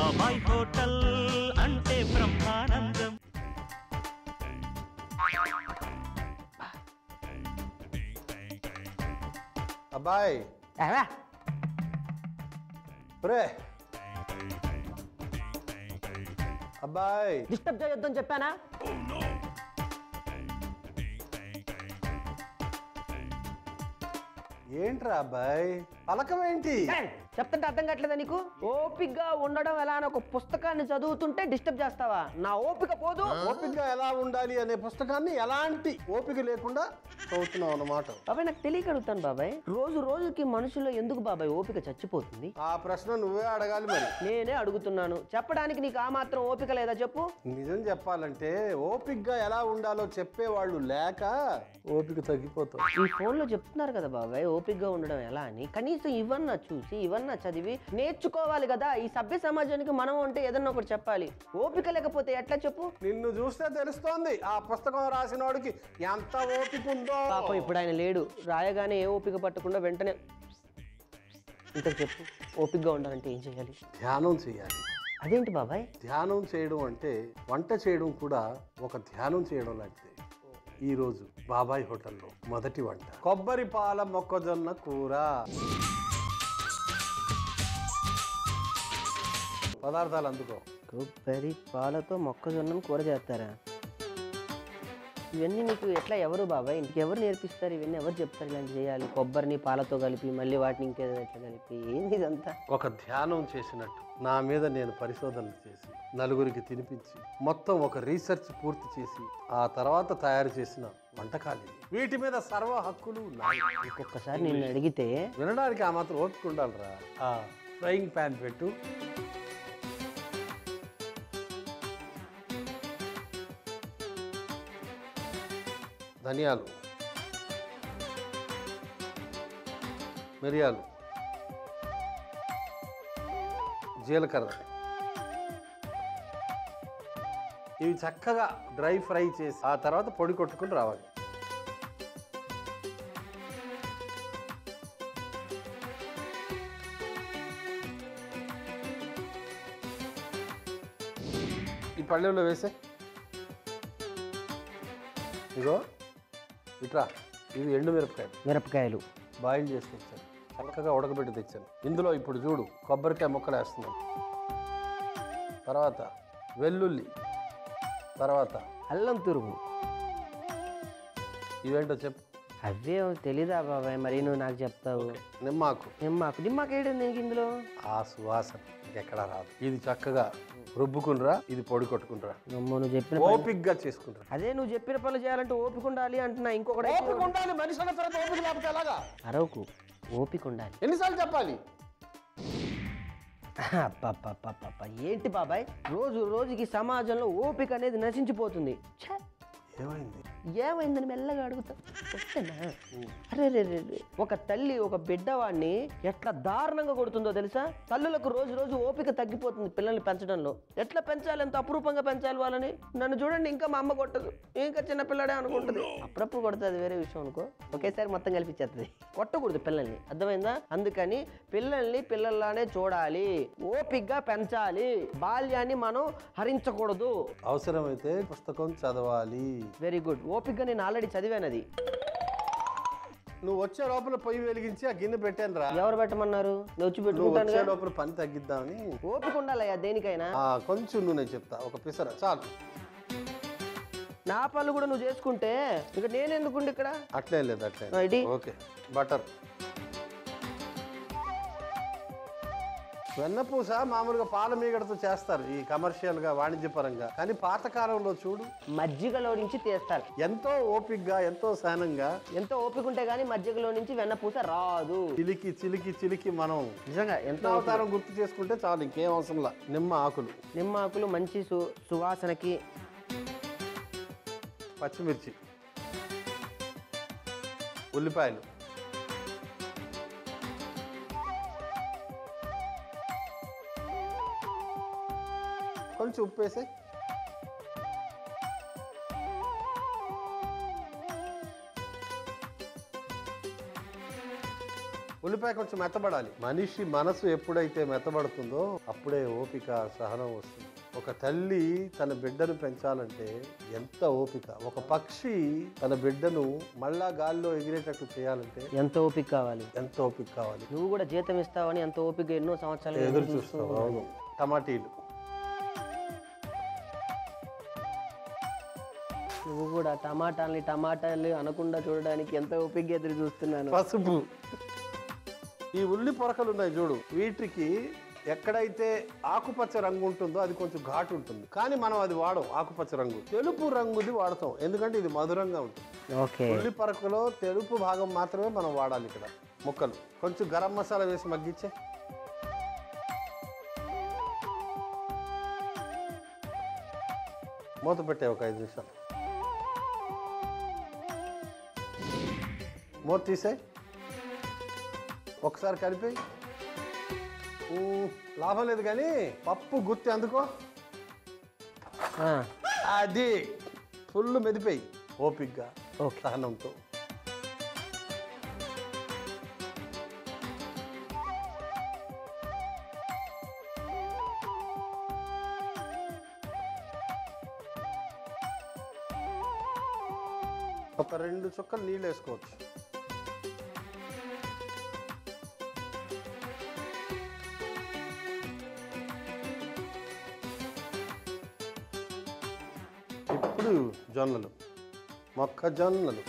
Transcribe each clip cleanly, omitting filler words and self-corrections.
బాబాయ్ హోటల్ అంటే బ్రహ్మానందం. అబ్బాయి అబ్బాయి డిస్టర్బ్ చేయొద్దని చెప్పానా? ఏంట్రా అబ్బాయి పలకమేంటి? చెప్తుంటే అర్థం కావట్లేదా నీకు? ఓపికగా ఉండడం ఎలా అని ఒక పుస్తకాన్ని చదువుతుంటే డిస్టర్బ్ చేస్తావా? నా ఓపిక పోదు. ఓపికగా ఎలా ఉండాలి అనే పుస్తకాన్ని ఎలాంటి ఓపిక లేకుండా చదువుతున్నావు అన్నమాట. బాబాయ్ నాకు తెలియక అడుగుతాను బాబాయ్, రోజు రోజుకి మనుషుల్లో ఎందుకు బాబాయ్ ఓపిక చచ్చిపోతుంది? ఆ ప్రశ్న నువ్వే అడగాలి మరి. నేనే అడుగుతున్నాను. చెప్పడానికి నీకు ఆ మాత్రం ఓపిక లేదా చెప్పు? నిజం చెప్పాలంటే ఓపికగా ఎలా ఉండాలో చెప్పేవాళ్ళు లేక ఓపిక తగ్గిపోతుంది. ఈ ఫోన్ లో చెప్తున్నారు కదా బాబాయ్ ఓపికగా ఉండడం ఎలా అని. కనీసం ఇవన్నా చూసి ఇవన్నా చదివి నేర్చుకోవాలి కదా. ఈ సభ్య సమాజానికి మనం అంటే ఏదన్నా ఒకటి చెప్పాలి. ఓపిక లేకపోతే ఎట్లా చెప్పు? నిన్ను చూస్తే తెలుస్తోంది ఆ పుస్తకం రాసిన వాడికి ఎంత ఓపిక ఉందో. పాపం ఇప్పుడు ఆయన లేడు. రాయగానే ఏ ఓపిక పట్టకుండా వెంటనే ఇంకా చెప్పు. ఓపికగా ఉండాలంటే ఏం చేయాలి? ధ్యానం చేయాలి. అదేంటి బాబాయ్? ధ్యానం చేయడం అంటే వంట చేయడం కూడా ఒక ధ్యానం చేయడం లాంటిది. ఈరోజు బాబాయ్ హోటల్లో మొదటి వంట కొబ్బరి పాల మొక్కజొన్న కూర. పదార్థాలు అందుకో. కొబ్బరి పాలతో మొక్కజొన్నను కూర చేస్తారా? ఇవన్నీ నీకు ఎట్లా ఎవరు బాబాయ్ ఇంటికి ఎవరు నేర్పిస్తారు? ఇవన్నీ ఎవరు చెప్తారు ఇలాంటి చేయాలి? కొబ్బరిని పాలతో కలిపి మళ్ళీ వాటిని ఇంకేదో ఎట్లా కలిపి ఏంది ఇదంతా? ఒక ధ్యానం చేసినట్టు నా మీద నేను పరిశోధనలు చేసి నలుగురికి తినిపించి మొత్తం ఒక రీసెర్చ్ పూర్తి చేసి ఆ తర్వాత తయారు చేసిన వంటకాలు. వీటి మీద సర్వ హక్కులు నాయి. ఇంకొకసారి నిన్ను అడిగితే వినడానికి ఆ మాత్రం ఓపిక ఉండాలిరా. ఆ ఫ్రైయింగ్ ప్యాన్ పెట్టు. ధనియాలు, మిరియాలు, జీలకర్ర ఇవి చక్కగా డ్రై ఫ్రై చేసి ఆ తర్వాత పొడి కొట్టుకుని రావాలి. ఈ పళ్ళెంలో వేసే ఇగో ఇట్రా. ఇవి ఎండు మిరపకాయలు బాయిల్ చేసి తెచ్చాను, చక్కగా ఉడకబెట్టి తెచ్చాను. ఇందులో ఇప్పుడు చూడు కొబ్బరికాయ ముక్కలు వేస్తున్నాను, తర్వాత వెల్లుల్లి, తర్వాత అల్లం తురుము. ఇవేంటో చెప్పు. అవే తెలీదా బాబాయ్? మరి నువ్వు నాకు చెప్తావు. నిమ్మాకు. నిమ్మకాయ దీనికి ఇందులో ఆ సువాసన ఎక్కడా రాదు. ఇది చక్కగా రుబ్బుకునిరా, ఇది పొడి కొట్టుకునిరా. నువ్వు చెప్పిన ఓపికగా చేసుకుంటారా. అదే నువ్వు చెప్పిన పనులు చేయాలంటే ఓపిక ఉండాలి అంటున్నా. ఇంకొకటి ఓపిక ఉండాలి. మనిషి అన్న తర్వాత ఓపిక లేకపోతే ఎలాగా? అరవకు, ఓపిక ఉండాలి. ఎన్నిసార్లు చెప్పాలి? ఏంటి బాబాయ్ రోజు రోజుకి సమాజంలో ఓపిక అనేది నశించిపోతుంది. ఏమైందని మెల్లగా అడుగుతా. అరే రే రే, ఒక తల్లి ఒక బిడ్డవాడిని ఎట్లా దారుణంగా కొడుతుందో తెలుసా? తల్లులకు రోజు రోజు ఓపిక తగ్గిపోతుంది పిల్లల్ని పెంచడంలో. ఎట్లా పెంచాలి? ఎంత అపురూపంగా పెంచాలి వాళ్ళని. నన్ను చూడండి, ఇంకా మా అమ్మ కొట్టదు, ఇంకా చిన్న పిల్లడే అనుకుంటుంది. అప్పుడప్పుడు కొడుతుంది, వేరే విషయం అనుకో. ఒకేసారి మొత్తం కల్పించేస్తుంది. కొట్టకూడదు పిల్లల్ని, అర్థమైందా? అందుకని పిల్లల్ని పిల్లల్లానే చూడాలి, ఓపికగా పెంచాలి. బాల్యాన్ని మనం హరించకూడదు. అవసరమైతే పుస్తకం చదవాలి. Very good. ఓపికగా నేను ఆల్రెడీ చదివాను అది. నువ్వు వచ్చే లోపల పొయ్యి వెలిగించి ఆ గిన్నె పెట్టాను రా. ఎవరు పెట్టమన్నారు? నేను వచ్చి నువ్వు వచ్చే పెట్టుకుంటాను. లోపల పని తగ్గిద్దామని. ఓపిక ఉండాలయ్యా దేనికైనా. కొంచెం నువ్వు నేను చెప్తా, ఒక పిసర చాలు. నా పనులు కూడా నువ్వు చేసుకుంటే ఇక నేను ఎందుకుండి ఇక్కడ? అట్లే లేదు, అట్లే. ఓకే. బటర్, వెన్నపూస మామూలుగా పాల మీగడతో చేస్తారు ఈ కమర్షియల్ గా, వాణిజ్యపరంగా. కానీ పాతకాలంలో చూడు మజ్జిగలో నుంచి తీస్తారు. ఎంతో ఓపికగా, ఎంతో సహనంగా. ఎంతో ఓపిక ఉంటే గానీ మజ్జిగలో నుంచి వెన్నపూస రాదు. చిలికి చిలికి చిలికి మనం నిజంగా ఎంతో అవతారం గుర్తు చేసుకుంటే చాలు, ఇంకేం అవసరంలా. నిమ్మ ఆకులు, నిమ్మ ఆకులు మంచి సువాసనకి. పచ్చిమిర్చి, ఉల్లిపాయలు, కొంచెం ఉప్పు వేసే. ఉల్లిపాయ కొంచెం మెత్తబడాలి. మనిషి మనసు ఎప్పుడైతే మెత్తబడుతుందో అప్పుడే ఓపిక, సహనం వస్తుంది. ఒక తల్లి తన బిడ్డను పెంచాలంటే ఎంత ఓపిక. ఒక పక్షి తన బిడ్డను మళ్ళా గాల్లో ఎగిరేటట్టు చేయాలంటే ఎంత ఓపిక కావాలి, ఎంత ఓపిక కావాలి. నువ్వు కూడా జీతం ఇస్తావని ఎంత ఓపిక ఎన్నో సంవత్సరాలు ఎదురు చూస్తావు. అవును. టమాటీలు, నువ్వు కూడా టమాటాలు అనకుండా చూడడానికి ఎంత ఓపిక ఎదురు చూస్తున్నాను. పసుపు, ఈ ఉల్లి పొరకలు ఉన్నాయి చూడు, వీటికి ఎక్కడైతే ఆకుపచ్చ రంగు ఉంటుందో అది కొంచెం ఘాటు ఉంటుంది, కానీ మనం అది వాడం. ఆకుపచ్చ రంగు తెలుపు రంగుది వాడతాం, ఎందుకంటే ఇది మధురంగా ఉంటుంది. ఓకే. ఉల్లి పొరకలో తెలుపు భాగం మాత్రమే మనం వాడాలి. ఇక్కడ ముక్కలు కొంచెం గరం మసాలా వేసి మగ్గించే. మూత పెట్టే ఒక 5 నిమిషాలు. మూత తీసే, ఒకసారి కలిపి. లాభం లేదు కానీ పప్పు గుత్తి అందుకో. అది ఫుల్ మెదిపోయి ఓపిక్గా, సహనంతో. ఒక 2 చుక్కలు నీళ్ళు వేసుకోవచ్చు. ఇప్పుడు జొన్నలు, మొక్కజొన్నలు.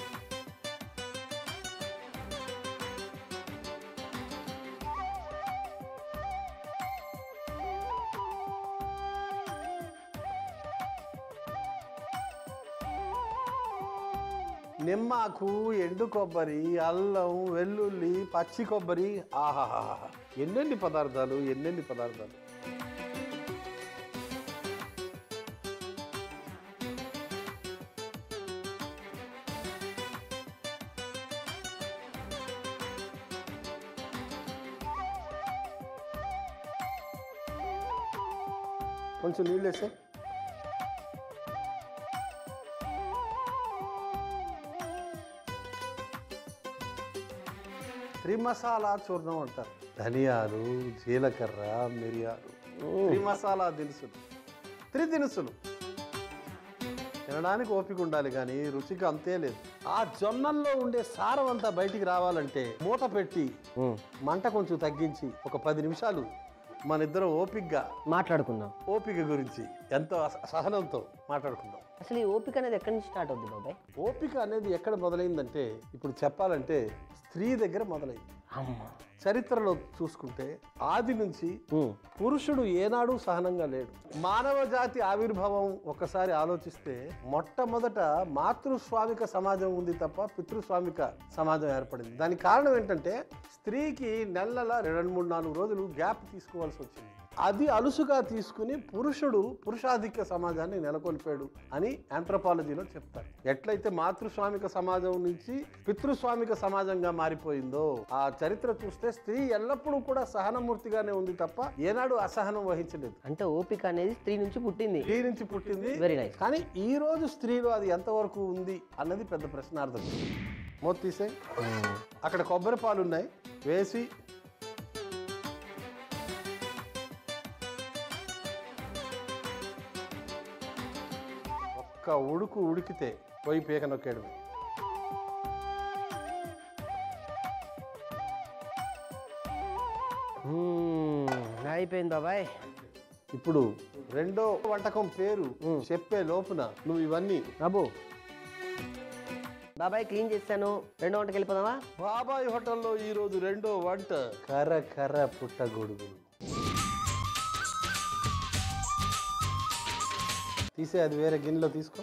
నిమ్మాకు, ఎండు కొబ్బరి, అల్లం, వెల్లుల్లి, పచ్చి కొబ్బరి. ఆహాహా, ఎన్నెన్ని పదార్థాలు, ఎన్నెన్ని పదార్థాలు. కొంచెం నీళ్ళు వేసే. త్రిమసాలా చూర్ణం అంటారు. ధనియాలు, జీలకర్ర, మిరియాలు, త్రిమసాలా దినుసులు, త్రిదినుసులు. తినడానికి ఓపిక ఉండాలి కానీ రుచికి అంతే లేదు. ఆ జొన్నల్లో ఉండే సారం అంతా బయటికి రావాలంటే మూత పెట్టి మంట కొంచెం తగ్గించి ఒక 10 నిమిషాలు మన ఇద్దరం ఓపికగా మాట్లాడుకుందాం. ఓపిక గురించి ఎంతో సహనంతో మాట్లాడుకుందాం. అసలు ఈ ఓపిక అనేది ఎక్కడి నుంచి స్టార్ట్ అవుతుంది బాబాయ్? ఓపిక అనేది ఎక్కడ మొదలైందంటే, ఇప్పుడు చెప్పాలంటే స్త్రీ దగ్గర మొదలైంది. చరిత్రలో చూసుకుంటే ఆది నుంచి పురుషుడు ఏనాడు సహనంగా లేడు. మానవ జాతి ఆవిర్భావం ఒకసారి ఆలోచిస్తే మొట్టమొదట మాతృస్వామిక సమాజం ఉంది తప్ప పితృస్వామిక సమాజం ఏర్పడింది. దానికి కారణం ఏంటంటే స్త్రీకి నెలల 2-3-4 రోజులు గ్యాప్ తీసుకోవాల్సి వచ్చింది. అది అలుసుగా తీసుకుని పురుషుడు పురుషాధిక్య సమాజాన్ని నెలకొల్పాడు అని ఆంథ్రోపాలజీలో చెప్తారు. ఎట్లయితే మాతృస్వామిక సమాజం నుంచి పితృస్వామిక సమాజంగా మారిపోయిందో ఆ చరిత్ర చూస్తే స్త్రీ ఎల్లప్పుడూ కూడా సహనమూర్తిగానే ఉంది తప్ప ఏనాడు అసహనం వహించలేదు. అంటే ఓపిక అనేది స్త్రీ నుంచి పుట్టింది. Very nice. కానీ ఈ రోజు స్త్రీలో అది ఎంతవరకు ఉంది అన్నది పెద్ద ప్రశ్నార్థం. మూత తీసే. అక్కడ కొబ్బరి పాలు ఉన్నాయి, వేసి ఒక్క ఉడికితే పోయి పీక నొక్కేయడమే. అయిపోయింది బాబాయ్. ఇప్పుడు రెండో వంటకం పేరు చెప్పే లోపున నువ్వు ఇవన్నీ బాబాయ్ క్లీన్ చేశాను. రెండో వంటకి వెళ్ళిపోదామా? బాబాయ్ హోటల్లో ఈరోజు రెండో వంట కర్ర కర్ర పుట్టగొడుగులు. తీసే, అది వేరే గిన్నెలో తీసుకో.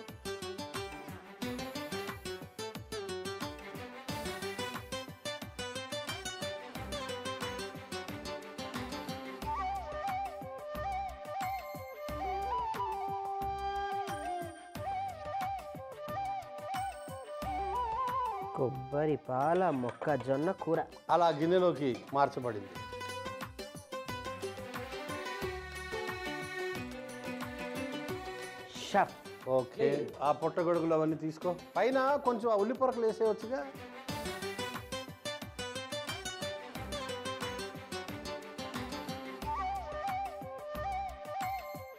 కొబ్బరి పాల మొక్కజొన్న కూర అలా గిన్నెలోకి మార్చబడింది. షఫ్. ఓకే, ఆ పుట్టగొడుగులు అవన్నీ తీసుకో. పైన కొంచెం ఆ ఉల్లి పొరకలు వేసేయచ్చుగా.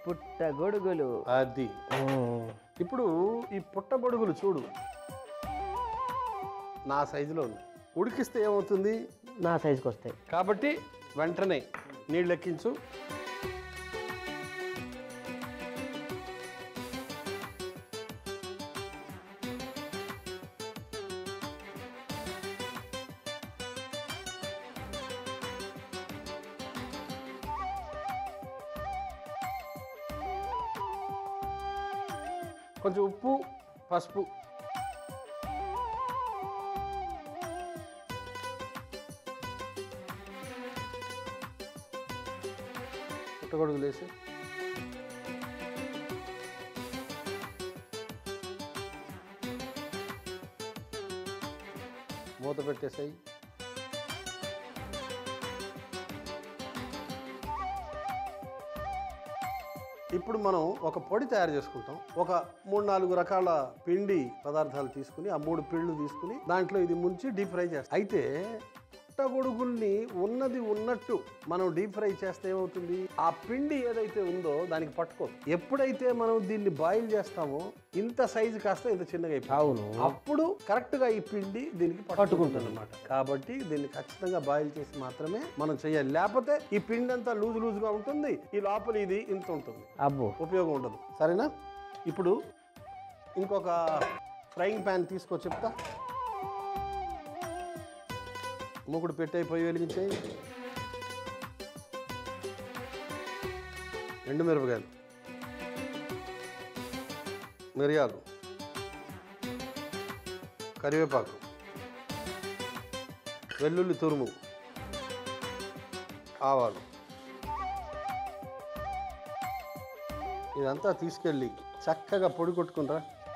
పుట్టగొడుగులు. అది. ఇప్పుడు ఈ పుట్టగొడుగులు చూడు, నా సైజులో ఉంది. ఉడికిస్తే ఏమవుతుంది? నా సైజుకి వస్తాయి. కాబట్టి వెంటనే నీళ్ళు ఎక్కించు. కొంచెం ఉప్పు, పసుపు. పుట్టగొడుగులు వేసి మూత పెట్టేసాయి. ఇప్పుడు మనం ఒక పొడి తయారు చేసుకుంటాం. ఒక 3-4 రకాల పిండి పదార్థాలు తీసుకుని, ఆ 3 పిండ్లు తీసుకుని దాంట్లో ఇది ముంచి డీప్ ఫ్రై చేస్తాం. అయితే పుట్టగొడుగుల్ని ఉన్నది ఉన్నట్టు మనం డీప్ ఫ్రై చేస్తే ఏమవుతుంది? ఆ పిండి ఏదైతే ఉందో దానికి పట్టుకోదు. ఎప్పుడైతే మనం దీన్ని బాయిల్ చేస్తామో ఇంత సైజు కాస్త ఇంత చిన్నగా అయిపోతుంది. అవును. అప్పుడు కరెక్ట్ గా ఈ పిండి దీనికి పట్టుకుంటుంది అనమాట. కాబట్టి దీన్ని ఖచ్చితంగా బాయిల్ చేసి మాత్రమే మనం చేయాలి. లేకపోతే ఈ పిండి అంతా లూజ్ గా ఉంటుంది, ఈ లోపల ఇది ఇంత ఉంటుంది, అబ్బో ఉపయోగం ఉండదు. సరేనా? ఇప్పుడు ఇంకొక ఫ్రైయింగ్ ప్యాన్ తీసుకో చెప్తా. మూకుడు పెట్టే పొయ్యి వెలిగించేయి. ఎండుమిరపకాయలు, మిరియాలు, కరివేపాకు, వెల్లుల్లి తురుము, ఆవాలు. ఇదంతా తీసుకెళ్ళి చక్కగా పొడి కొట్టుకుంటా.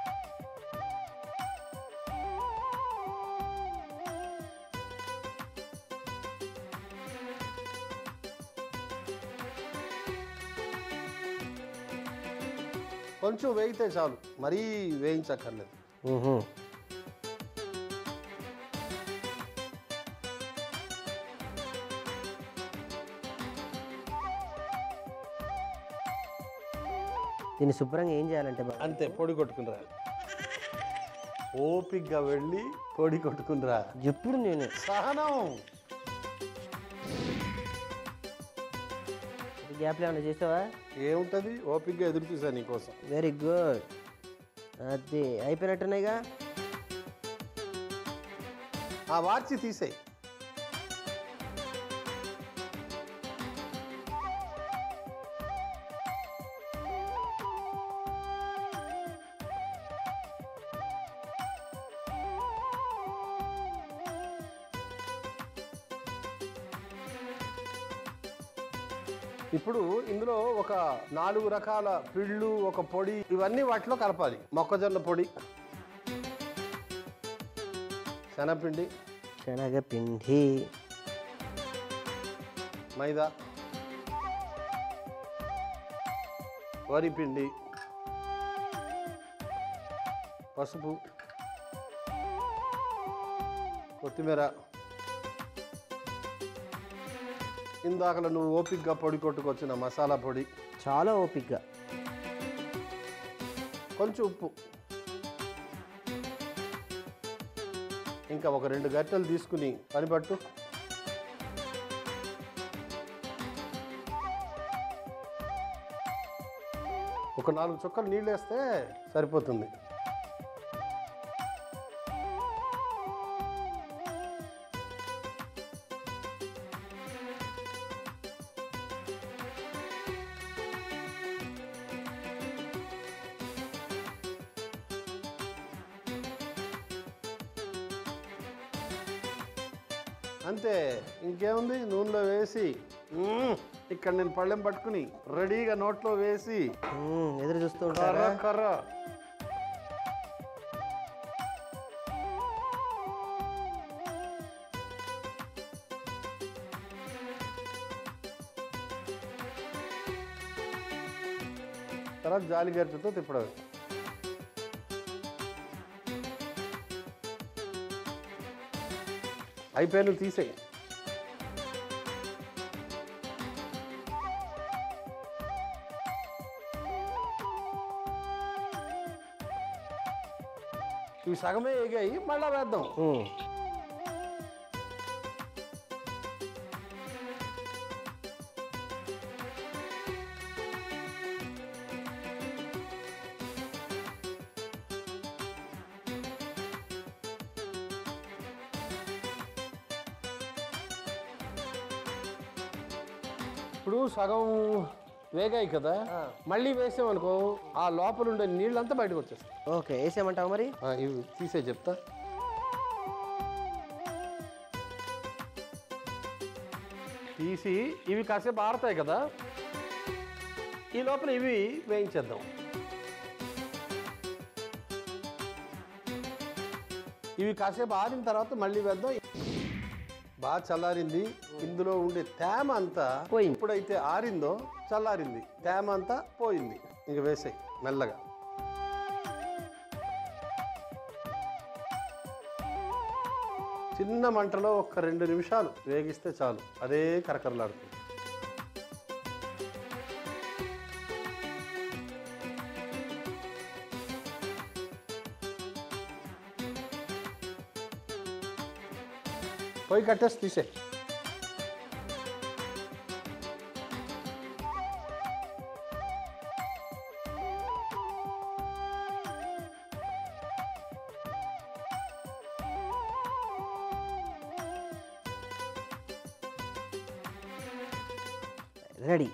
కొంచెం వేయితే చాలు, మరీ వేయించక్కర్లేదు. దీన్ని శుభ్రంగా ఏం చేయాలంటే అంతే, పొడి కొట్టుకునిరా. ఓపిగ్గా వెళ్ళి పొడి కొట్టుకునిరా. ఎప్పుడు నేను సహనం. గ్యాప్లో ఏమైనా చేసావా? ఏముంటుంది, ఓపిగ్గా ఎదురు చూసా నీకోసం. Very good. అది అయిపోయినట్టున్నాయిగా. ఆ వార్చి తీసేయి. ఇప్పుడు ఇందులో ఒక 4 రకాల పిళ్ళు, ఒక పొడి, ఇవన్నీ వాటిలో కలపాలి. మొక్కజొన్న పొడి, శనగపిండి, శనగపిండి, మైదా, వరిపిండి, పసుపు, కొత్తిమీర, ఇందాకలా నువ్వు ఓపిక్గా పొడి కొట్టుకొచ్చిన మసాలా పొడి, చాలా ఓపిక్గా, కొంచెం ఉప్పు, ఇంకా ఒక 2 గరిటెలు తీసుకుని పనిపట్టు. ఒక 4 చుక్కలు నీళ్ళు వేస్తే సరిపోతుంది. అంతే, ఇంకేముంది? నూనెలో వేసి ఇక్కడ నేను పళ్ళెం పట్టుకుని రెడీగా నోట్లో వేసి ఎదురు చూస్తూ కర్ర ఉంటారా? కర్ర తర్వాత జాలి గరిటెతో తిప్పడమే. అయిపోయాను, తీసేయి. ఇవి సగమే వేగాయి, మళ్ళా వేద్దాం. ఇప్పుడు సగం వేగాయి కదా, మళ్ళీ వేసామనుకో ఆ లోపల ఉండే నీళ్ళంతా బయటకు వచ్చేస్తాయి. ఓకే, వేసేయమంటావు మరి? ఇవి తీసే చెప్తా. తీసి ఇవి కాసేపు ఆరుతాయి కదా, ఈ లోపల ఇవి వేయించేద్దాం. ఇవి కాసేపు ఆరిన తర్వాత మళ్ళీ వేద్దాం. బాగా చల్లారింది, ఇందులో ఉండే తేమ అంతా పోయింది. ఎప్పుడైతే ఆరిందో చల్లారింది, తేమ అంతా పోయింది. ఇంక వేసాయి మెల్లగా. చిన్న మంటలో ఒక 2 నిమిషాలు వేగిస్తే చాలు, అదే కరకరలాడుతుంది. పొయ్యి కట్టేసి తీసే. రెడీ.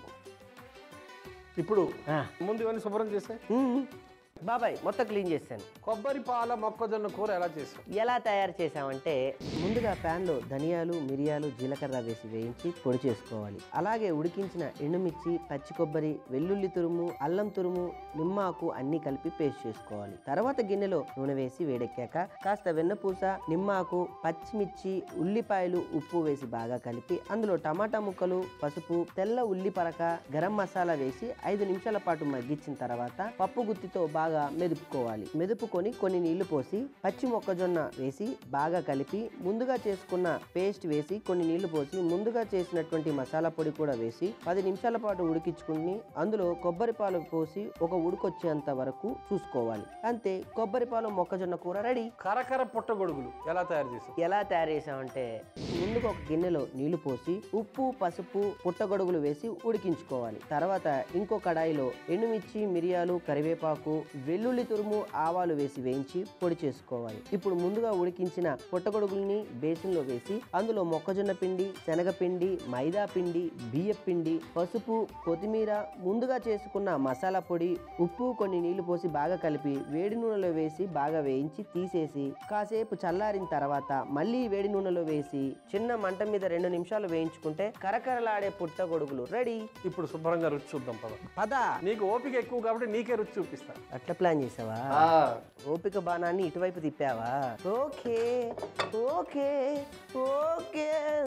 ఇప్పుడు ముందు ఇవన్నీ శుభ్రం చేసే. బాబాయ్ మొత్తం క్లీన్ చేశాను. కొబ్బరి పాల మొక్కజొన్న కూర ఎలా చేసాం? ఎలా తయారు చేసామంటే, ముందుగా ప్యాన్లో ధనియాలు, మిరియాలు, జీలకర్ర వేసి వేయించి పొడి చేసుకోవాలి. అలాగే ఉడికించిన ఎండుమిర్చి, పచ్చి కొబ్బరి, వెల్లుల్లి తురుము, అల్లం తురుము, నిమ్మాకు అన్ని కలిపి పేస్ట్ చేసుకోవాలి. తర్వాత గిన్నెలో నూనె వేసి వేడెక్కాక కాస్త వెన్నపూస, నిమ్మాకు, పచ్చిమిర్చి, ఉల్లిపాయలు, ఉప్పు వేసి బాగా కలిపి అందులో టమాటా ముక్కలు, పసుపు, తెల్ల ఉల్లి పరక, గరం మసాలా వేసి 5 నిమిషాల పాటు మగ్గించిన తర్వాత పప్పు గుత్తితో బాగా మెదుపుకోవాలి. మెదుపుకొని కొన్ని నీళ్లు పోసి పచ్చి మొక్కజొన్న వేసి బాగా కలిపి ముందుగా చేసుకున్న పేస్ట్ వేసి కొన్ని నీళ్లు పోసి ముందుగా చేసినటువంటి మసాలా పొడి కూడా వేసి 10 నిమిషాల పాటు ఉడికించుకుని అందులో కొబ్బరి పాలు పోసి ఒక ఉడికొచ్చేంత వరకు చూసుకోవాలి. అంతే, కొబ్బరి పాలు మొక్కజొన్న కూర రెడీ. కరకర పుట్టగొడుగులు ఎలా తయారు చేసాం? ఎలా తయారు చేసామంటే, ముందుగా ఒక గిన్నెలో నీళ్లు పోసి ఉప్పు, పసుపు, పుట్టగొడుగులు వేసి ఉడికించుకోవాలి. తర్వాత ఇంకో కడాయిలో ఎండుమిర్చి, మిరియాలు, కరివేపాకు, వెల్లుల్లి తురుము, ఆవాలు వేసి వేయించి పొడి చేసుకోవాలి. ఇప్పుడు ముందుగా ఉడికించిన పుట్టగొడుగుల్ని బేసిన్లో వేసి అందులో మొక్కజొన్న పిండి, శనగపిండి, మైదా పిండి, బియ్య పిండి, పసుపు, కొత్తిమీర, ముందుగా చేసుకున్న మసాలా పొడి, ఉప్పు, కొన్ని నీళ్లు పోసి బాగా కలిపి వేడి నూనెలో వేసి బాగా వేయించి తీసేసి కాసేపు చల్లారిన తర్వాత మళ్ళీ వేడి నూనెలో వేసి చిన్న మంట మీద 2 నిమిషాలు వేయించుకుంటే కరకరలాడే పుట్టగొడుగులు రెడీ. ఇప్పుడు శుభ్రంగా రుచి చూద్దాం పద. నీకు ఓపిక ఎక్కువ కాబట్టి నీకే రుచి చూపిస్తా. అట్లా ప్లాన్ చేసావా? ఓపిక బాణాన్ని ఇటువైపు తిప్పావా? Okay okay okay.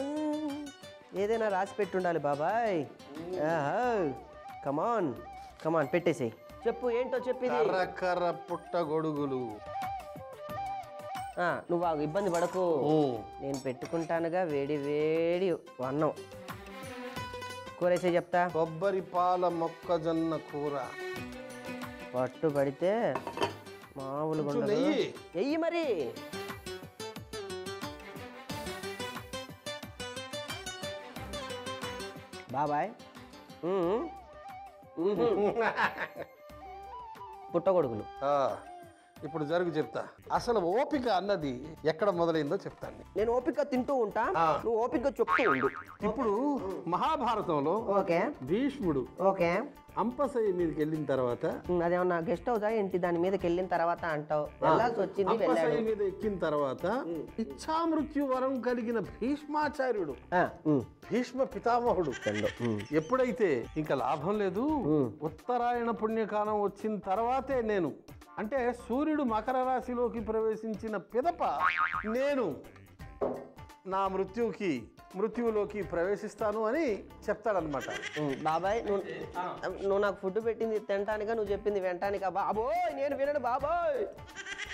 ఏదైనా రాసి పెట్టుండాలి బాబాయ్. కమాన్ కమాన్ పెట్టేసేయ్. చెప్పు, ఏంటో చెప్పిది. కర్ర పుట్టగొడుగులు. నువ్వు ఇబ్బంది పడకు, నేను పెట్టుకుంటానుగా వేడి వేడి అన్నం. కూరేసే చెప్తా. కొబ్బరి పాల మొక్కజొన్న కూర పట్టు పడితే మామూలుగా ఉండదు. ఎయ్యి మరి. బాబాయ్ పుట్టగొడుగులు. ఇప్పుడు జరుగు చెప్తా. అసలు ఓపిక అన్నది ఎక్కడ మొదలైందో చెప్తాను. నేను ఓపిక తింటూ ఉంటా, నువ్వు ఓపిక చెప్తూ ఉండు. ఇప్పుడు మహాభారతంలో ఓకే భీష్ముడు ఓకే అంపశయ్య మీదకి వెళ్ళిన తర్వాత, అదేమన్నా గెస్ట్ హౌసా ఏంటి? దాని మీదకి వెళ్ళిన తర్వాత అంటావు, వెళ్ళాల్సి వచ్చింది. అంపశయ్య మీద ఎక్కిన తర్వాత ఇచ్ఛామృత్యు వరం కలిగిన భీష్మాచార్యుడు, భీష్మ పితామహుడు ఎప్పుడైతే ఇంకా లాభం లేదు, ఉత్తరాయణ పుణ్యకాలం వచ్చిన తర్వాతే నేను, అంటే సూర్యుడు మకర రాశిలోకి ప్రవేశించిన పిదప నేను నా మృత్యువులోకి ప్రవేశిస్తాను అని చెప్తాడనమాట. బాబాయ్ నువ్వు నాకు ఫుడ్ పెట్టింది తినటానికా, నువ్వు చెప్పింది వినటానికా? బాబోయ్ నేను వినను బాబోయ్.